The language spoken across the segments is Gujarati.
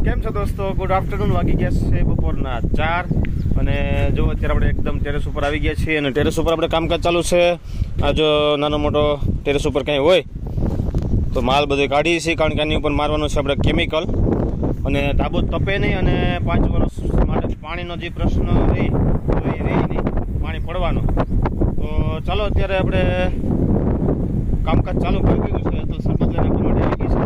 કેમ છો દોસ્તો? Good afternoon. વાગી ગયા છે બપોરના 4 અને જો અત્યારે આપણે એકદમ ટેરેસ ઉપર આવી ગયા છીએ અને ટેરેસ ઉપર આપણે કામકાજ ચાલુ છે. આ જો નાનો મોટો ટેરેસ ઉપર કંઈ હોય તો માલ બધો કાઢીએ છીએ, કારણ કે આની ઉપર મારવાનું છે આપણે કેમિકલ, અને ધાબો તપે નહીં અને 5 વર્ષ માટે પાણીનો જે પ્રશ્ન રહે તો એ રહે નહીં, પાણી પડવાનો. તો ચાલો અત્યારે આપણે કામકાજ ચાલુ કરી દીધું છે. તો સરબત લઈને આપવા માટે આવી ગઈ છે.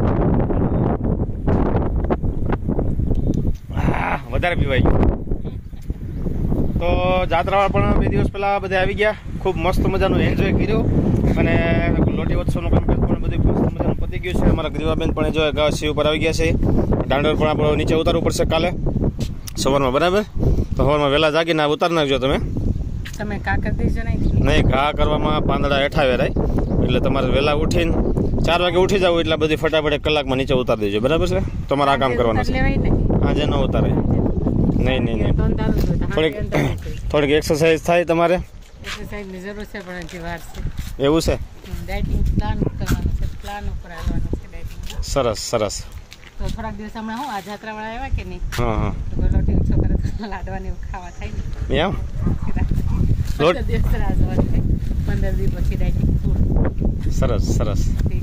વધારે પીવાઈ ગયું. તો જાત્રાવાળા પણ 2 દિવસ પહેલાં બધા આવી ગયા, ખૂબ મસ્ત મજાનું એન્જોય કર્યું અને લોટી ઉત્સવનું કામકાજ પણ બધું મસ્ત મજાનું પતી ગયું છે. અમારા ગ્રીવાબેન પણ જો સિંહ ઉપર આવી ગયા છે. દાંડર પણ આપણો નીચે ઉતારવું પડશે કાલે સવારમાં, બરાબર? તો સવારમાં વહેલા જાગીને ઉતારી નાખજો તમે ઘા કરી દેજો. નહીં, ઘા કરવામાં પાંદડા હેઠા વેરાય, એટલે તમારે વહેલા ઉઠીને 4 વાગે ઉઠી જાવ એટલે બધી ફટાફટ 1 કલાકમાં નીચે ઉતારી દેજો, બરાબર છે? તમારે આ કામ કરવાનું છે. આજે ન ઉતારે. નહીં, થોડીક એક્સરસાઇઝ થાય તમારે. એક્સરસાઇઝની જરૂર છે પણ હજી વાર છે. એવું છે? ડાયટિંગ પ્લાન કરવાનો છે, પ્લાન ઉપર હાલવાનું છે ડાયટિંગ. સરસ સરસ. તો થોડાક દિવસ હમણાં હું આ જાત્રાવાળા આવ્યા કે નહીં, હા તો લોટી ઉત્સવ કરે તો લાડવાની ખાવા થાય ને એમ. 15 દિવસ રાજવાનું છે, 15 દિવસ પછી ડાયટિંગ ફૂડ. સરસ સરસ.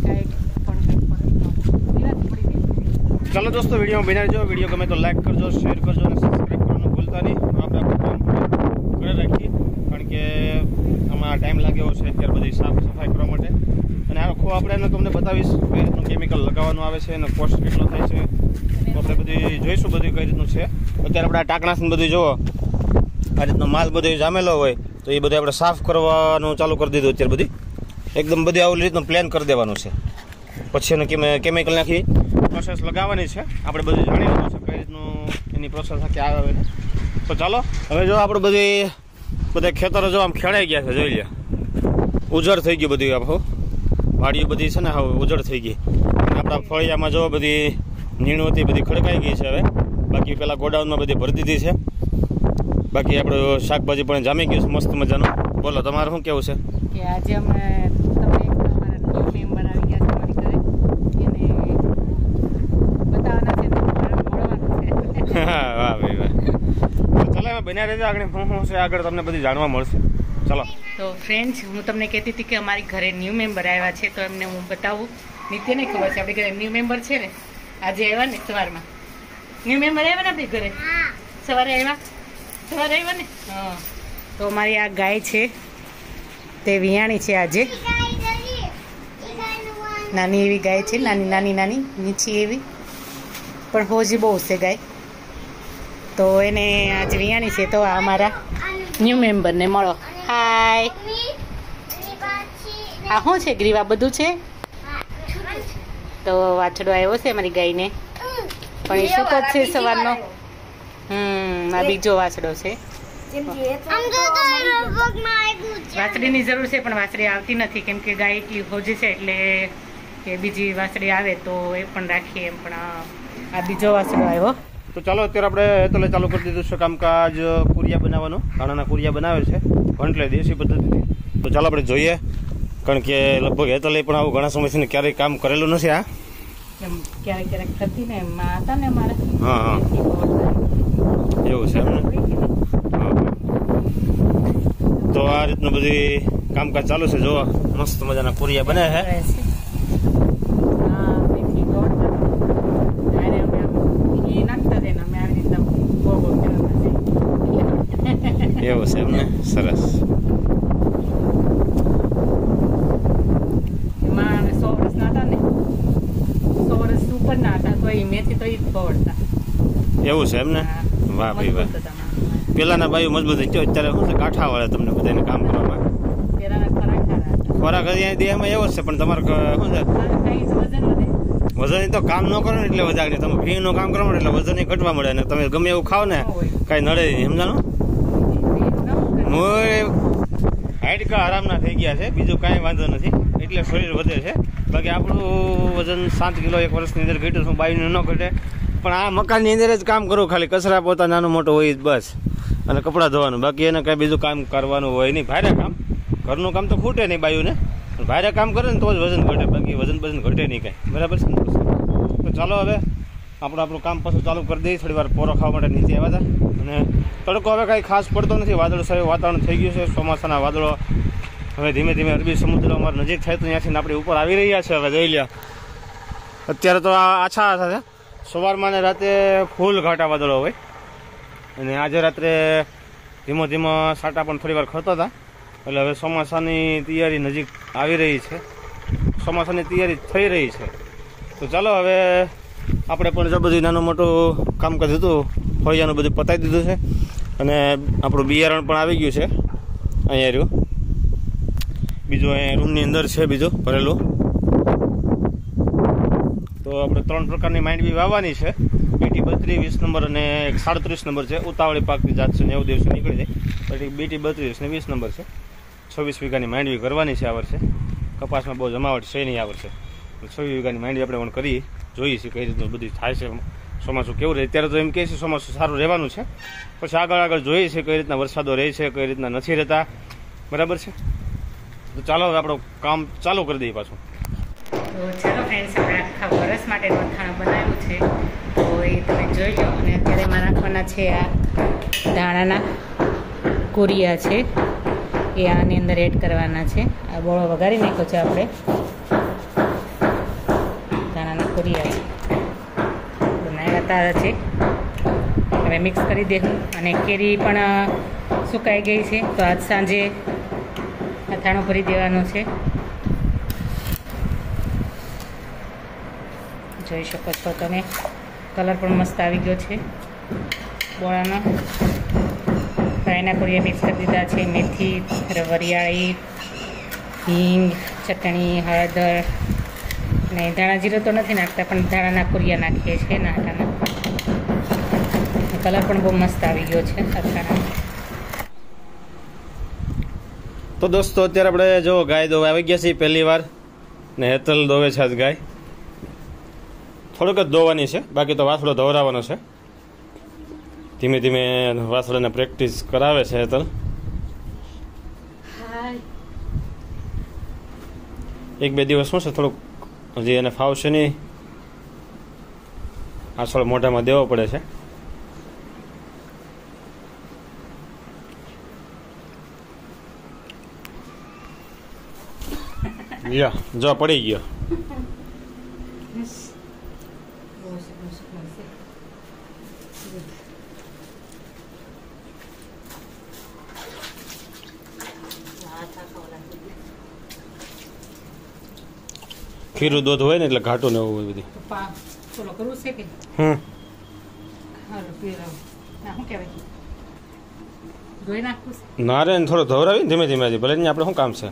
ચાલો દોસ્તો, વિડીયો બનાવી જો. વિડીયો ગમે તો લાઈક કરજો, શેર કરજો અને સબસ્ક્રાઈબ કરવાનું ભૂલતા નહીં. આપણે આપણું કામ કરી રાખીએ, કારણ કે આમાં ટાઈમ લાગ્યો છે અત્યારે બધી સાફ સફાઈ કરવા માટે. અને આખો આપણે તમને બતાવીશ કઈ રીતનું કેમિકલ લગાવવાનું આવે છે અને કોસ્ટ કેટલો થાય છે, તો આપણે બધી જોઈશું બધું કઈ રીતનું છે. અત્યારે આપણે આ ટાંકણાથી બધું જુઓ, આ રીતનો માલ બધો જામેલો હોય તો એ બધું આપણે સાફ કરવાનું ચાલુ કરી દીધું. અત્યારે બધી એકદમ બધી આવી રીતનું પ્લાન કરી દેવાનું છે. પછી એનું કેમિકલ નાખી પ્રોસેસ લગાવવાની છે. આપણે બધું જાણી લીધું છે કઈ રીતનું એની પ્રોસેસ આખી આવે છે. તો ચાલો હવે જો આપણે બધા ખેતરો જો આમ ખેડાઈ ગયા છે, જોઈ લે. ઉજળ થઈ ગયું બધું, આખું વાડીઓ બધી છે ને હવે ઉજળ થઈ ગઈ. આપણા ફળિયામાં જો બધી નીણું હતી, બધી ખડકાઈ ગઈ છે હવે. બાકી પેલા ગોડાઉનમાં બધી ભરી દીધી છે. બાકી આપણું શાકભાજી પણ જામી ગયું છે મસ્ત મજાનું. બોલો, તમારે શું કેવું છે? કે આજે અમે તમે એક અમારા ન્યૂ મેમ્બર આવી ગયા છે અમારી ઘરે, એને બતાવવાના છે, મળવાનું છે. હા, વાહ ભાઈ વાહ. ચાલો એમાં બન્યા રહેજો, આગળ શું છે આગળ તમને બધી જાણવા મળશે. ચાલો. તો ફ્રેન્ડ્સ, હું તમને કહેતી હતી કે અમારી ઘરે ન્યૂ મેમ્બર આવ્યા છે, તો એમને હું બતાવું. નિત્યને ખબર છે આપણી ઘરે ન્યૂ મેમ્બર છે ને. આજે આવ્યા ને સવારમાં ન્યૂ મેમ્બર આવ્યા ને આપણી ઘરે. સવારે આવ્યા ને. હા, તો અમારી આ ગાય છે તે વિયાણી છે આજે. નાની એવી ગાય છે, નાની નીચી એવી, પણ હોજી બહુ છે ગાય. તો એને આજે વિયાણી છે. તો આ અમારા ન્યૂ મેમ્બરને મળો. હાય. આ શું છે? ગ્રીવા બધું છે. તો વાછડો આવ્યો છે અમારી ગાયને, પણ એ શું છે સવારનો. આ બીજો વાછડો છે. વાછડીની જરૂર છે પણ વાછડી આવતી નથી, કેમ કે ગાય એટલી હોજી છે, એટલે કે બીજી વાછડી આવે તો એ પણ રાખીએ એમ. પણ આ બીજો વાછડો આવ્યો. તો ચાલો અત્યારે આપણે ચાલુ કરી દીધું છે કામકાજ, કુરિયા બનાવવાનું. ધાણાના કુરિયા બનાવે છે એટલે દેશી પદ્ધતિથી. તો ચાલો આપણે જોઈએ, કારણ કે લગભગ હેતલે પણ આવું ઘણા સમયથી ક્યારેય કામ કરેલું નથી. આ ક્યારેક થતી ને એમાં હતા ને અમારે. હા, એવું છે એમને. તો આ રીતનું બધી કામકાજ ચાલુ છે. જો મસ્ત મજાના કુરિયા બને છે. એવું છે એમને. સરસ. એમાં 100 વર્ષના હતા ને, 100 વર્ષ ઉપરના હતા, તો એ મેથી તો એ જ પવડતા. એવું છે એમને. વાહ ભાઈ વાહ. પેલાના બાયુ મજબૂત હતી, અત્યારે શું છે કાંઠા વાળા તમને બધાને કામ કરવામાં. ખોરાક દેહમાં એવો જ છે, પણ તમારે શું છે વજન તો કામ ન કરો ને એટલે વધારે. તમે ભીનું કામ કરો ને એટલે વજન ઘટવા મળે, અને તમે ગમે એવું ખાઓ ને કાંઈ નડે નહીં, સમજાણો. હાઈટ આરામના થઈ ગયા છે, બીજું કાંઈ વાંધો નથી, એટલે શરીર વધે છે. બાકી આપણું વજન 7 કિલો 1 વર્ષની અંદર ઘટ્યું છું, બાયુને ન ઘટે. પણ આ મકાનની અંદર જ કામ કરું, ખાલી કચરા પોતા નાનું મોટું હોય બસ, અને કપડાં ધોવાનું. બાકી એને કાંઈ બીજું કામ કરવાનું હોય નહીં. ભારે કામ, ઘરનું કામ તો ખૂટે નહીં બાયુને, ભારે કામ કરે ને તો જ વજન ઘટે, બાકી વજન ઘટે નહીં કાંઈ, બરાબર છે ને? તો ચાલો હવે આપણું કામ પાછું ચાલુ કરી દઈએ. થોડી વાર પોરો ખાવા માટે નીચે આવ્યા હતા અને તડકો હવે કાંઈ ખાસ પડતો નથી. વાદળછાયું વાતાવરણ થઈ ગયું છે. ચોમાસાના વાદળો હવે ધીમે ધીમે અરબી સમુદ્ર અમારે નજીક થાય તો ત્યાંથી આપણે ઉપર આવી રહ્યા છે. હવે જોઈ લ્યા, અત્યારે તો આ આછા છે. સવારમાં ને રાતે ફૂલ ઘાટા વાદળો હોય અને આજે રાત્રે ધીમો ધીમો સાટા પણ થોડી વાર ખરતા હતા. એટલે હવે ચોમાસાની તૈયારી નજીક આવી રહી છે. ચોમાસાની તૈયારી થઈ રહી છે. તો ચાલો હવે આપણે પણ જો બધું નાનું મોટું કામ કરી દીધું, ફળિયાનું બધું પતાવી દીધું છે અને આપણું બિયારણ પણ આવી ગયું છે. અહીંયા રહ્યું બીજું, અહીંયા રૂમની અંદર છે બીજું ભરેલું. તો આપણે 3 પ્રકારની માંડવી વાવવાની છે. બીટી 32, 20 નંબર અને 37 નંબર છે. ઉતાવળી પાકની જાત છે, 90 દિવસે નીકળી જાય. બીટી 32 ને 20 નંબર છે. 26 વીઘાની માંડવી કરવાની છે આ વર્ષે. કપાસમાં બહુ જમાવટ છે નહીં આ વર્ષે. 26 વીઘાની માંડવી આપણે પણ કરી જોઈએ છીએ કઈ રીતનું બધું થાય છે, ચોમાસું કેવું રહે. અત્યારે તો એમ કહે છે ચોમાસું સારું રહેવાનું છે, પછી આગળ જોઈએ છે કઈ રીતના વરસાદો રહે છે, કઈ રીતના નથી રહેતા. બરાબર છે, તો ચાલો હવે આપણું કામ ચાલુ કરી દઈએ પાછું. તો ચાલો ફ્રેન્ડ્સ, આપણે આખા વરસ માટેનું અથાણું બનાવ્યું છે તો એ તમે જોઈ લો. અને અત્યારે એમાં નાખવાના છે આ ધાણાના કોરિયા છે, એ આની અંદર એડ કરવાના છે. આ બોળો વઘારી નાખ્યો છે આપણે, ધાણાના કોરિયા બનાવ્યા તાજા છે. હવે મિક્સ કરી દેવું. અને કેરી પણ સુકાઈ ગઈ છે તો આજ સાંજે અથાણું ભરી દેવાનું છે. જોઈ શકો છો તમે, કલર પણ મસ્ત આવી ગયો છે બોળાનો. ફ્રાયના કોરિયા મિક્સ કરી દીધા છે. મેથી, વરિયાળી, હિંગ, ચટણી, હળદર ને ધાણા જીરું તો નથી નાખતા, પણ ધાણાના કોરિયા નાખીએ છીએ નાટાના. કલર પણ બહુ મસ્ત આવી ગયો છે અથાણાનો. તો દોસ્તો અત્યારે આપણે જો ગાય દોવા આવી ગયા છીએ પહેલી વાર, ને હેતલ દોવે છે આજ ગાય. થોડુંક જ દોવાની છે, બાકી તો વાસળો ધોવરાવાનો છે. ધીમે ધીમે વાસળાને પ્રેક્ટિસ કરાવે છે હેતલ. 1-2 દિવસ શું છે, થોડુંક હજી એને ફાવશે નહીં. આસળ મોઢામાં દેવો પડે છે. જો પડી ગયો. ખીરું દૂધ હોય ને એટલે ઘાટું ને એવું હોય બધી. ના રે, થોડો ધવરાવી ધીમે ધીમે હજી, ભલે આપણે શું કામ છે.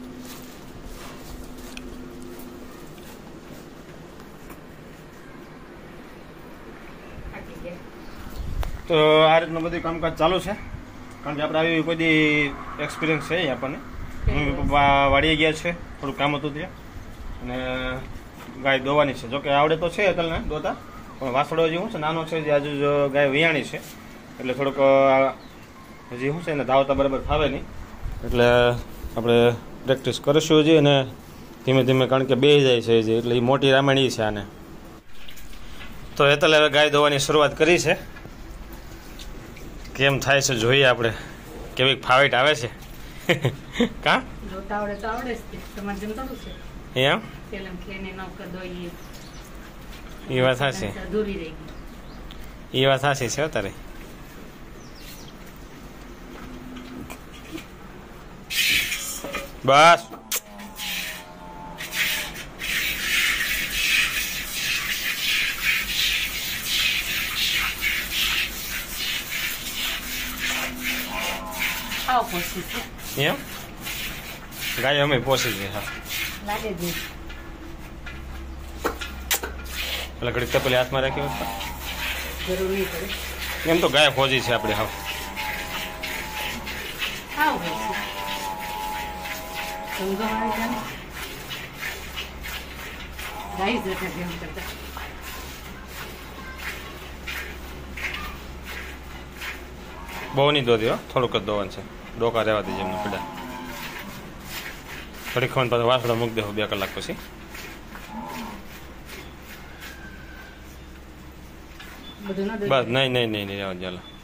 તો આ રીતનું બધું કામકાજ ચાલુ છે, કારણ કે આપણે આવી કોઈ દી એક્સપિરિયન્સ છે આપણને. મમ્મી પપ્પા વાડીએ ગયા છે, થોડું કામ હતું ત્યાં, અને ગાય દોવાની છે. જોકે આવડે તો છે અતલને દોતા, પણ વાસળો હજી શું છે નાનો છે, જે આજુ ગાય વિયાણી છે એટલે થોડુંક હજી શું છે એને ધાવતા બરાબર ફાવે નહીં. એટલે આપણે પ્રેક્ટિસ કરીશું હજી, અને ધીમે ધીમે, કારણ કે બેસી જાય છે હજી, એટલે એ મોટી રામાયણી છે આને. તો હેતલે હવે ગાય દોવાની શરૂઆત કરી છે. કેમ થાય છે જોઈએ આપણે, કેવી ફાવેટ આવે છે. કા જોતા આવડે તો આવડે જ, તમારે જેમ થોડું છે એમ. એ વાત સાચી, એ વાત સાચી છે તારે. બસ એમ ગાય અમે પોસી ગઈ. હા લાગે છે એટલે ઘડીક તપેલી હાથમાં રાખ્યો જરૂર નહીં પડે. એમ તો ગાય ફોજી છે આપણે. હા બહુ નહીં દોધી હો, થોડુંક જ દોવાનું છે. ડોકા રહેવા દેજે એમને પીડા. ઘડીક ખાવાનું પાછું વાસળો મૂકી દેવો 2 કલાક પછી. બધું ના બસ નહીં નહીં નહીં નહીં રહેવા ચાલો